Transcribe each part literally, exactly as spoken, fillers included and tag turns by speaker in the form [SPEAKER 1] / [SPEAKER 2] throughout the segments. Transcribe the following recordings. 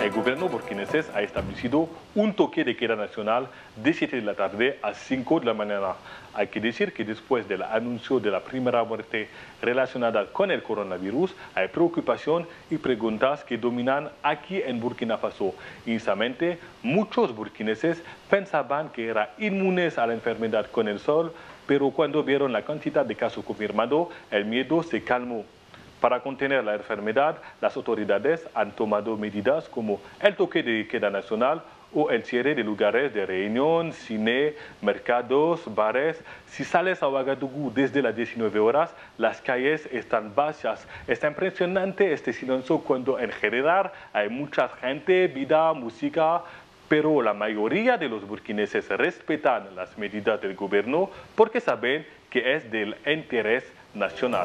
[SPEAKER 1] El gobierno burkinés ha establecido un toque de queda nacional de siete de la tarde a cinco de la mañana. Hay que decir que después del anuncio de la primera muerte relacionada con el coronavirus, hay preocupación y preguntas que dominan aquí en Burkina Faso. Inicialmente, muchos burkineses pensaban que eran inmunes a la enfermedad con el sol, pero cuando vieron la cantidad de casos confirmados, el miedo se calmó. Para contener la enfermedad, las autoridades han tomado medidas como el toque de queda nacional o el cierre de lugares de reunión, cine, mercados, bares. Si sales a Ouagadougou desde las diecinueve horas, las calles están vacías. Es impresionante este silencio cuando en general hay mucha gente, vida, música, pero la mayoría de los burkineses respetan las medidas del gobierno porque saben que es del interés nacional.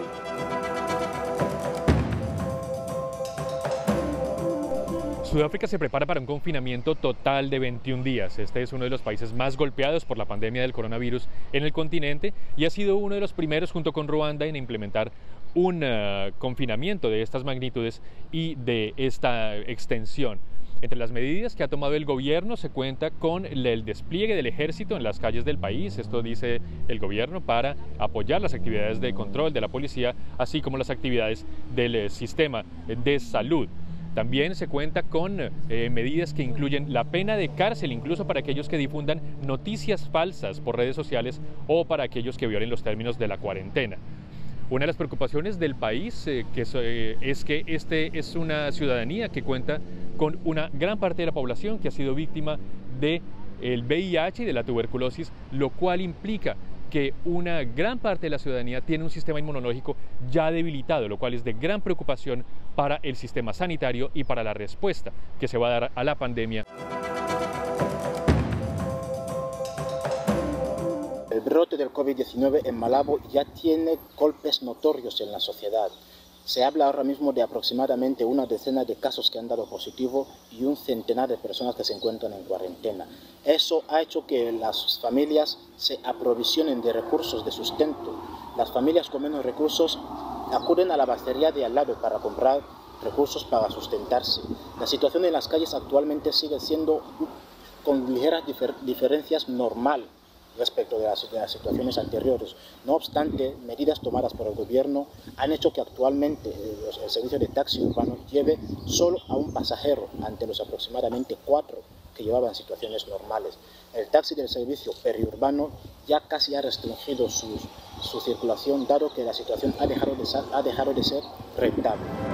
[SPEAKER 2] Sudáfrica se prepara para un confinamiento total de veintiún días. Este es uno de los países más golpeados por la pandemia del coronavirus en el continente y ha sido uno de los primeros, junto con Ruanda, en implementar un uh, confinamiento de estas magnitudes y de esta extensión. Entre las medidas que ha tomado el gobierno se cuenta con el despliegue del ejército en las calles del país, esto dice el gobierno, para apoyar las actividades de control de la policía, así como las actividades del sistema de salud. También se cuenta con eh, medidas que incluyen la pena de cárcel, incluso para aquellos que difundan noticias falsas por redes sociales o para aquellos que violen los términos de la cuarentena. Una de las preocupaciones del país eh, que es, eh, es que este es una ciudadanía que cuenta con una gran parte de la población que ha sido víctima del V I H y de la tuberculosis, lo cual implica que una gran parte de la ciudadanía tiene un sistema inmunológico ya debilitado, lo cual es de gran preocupación para el sistema sanitario y para la respuesta que se va a dar a la pandemia.
[SPEAKER 3] El brote del COVID diecinueve en Malabo ya tiene golpes notorios en la sociedad. Se habla ahora mismo de aproximadamente una decena de casos que han dado positivo y un centenar de personas que se encuentran en cuarentena. Eso ha hecho que las familias se aprovisionen de recursos de sustento. Las familias con menos recursos acuden a la bastería de al lado para comprar recursos para sustentarse. La situación en las calles actualmente sigue siendo con ligeras difer- diferencias normal respecto de las, de las situaciones anteriores. No obstante, medidas tomadas por el gobierno han hecho que actualmente eh, el servicio de taxi urbano lleve solo a un pasajero ante los aproximadamente cuatro que llevaban en situaciones normales. El taxi del servicio periurbano ya casi ha restringido su, su circulación, dado que la situación ha dejado de ser, ha dejado de ser rentable.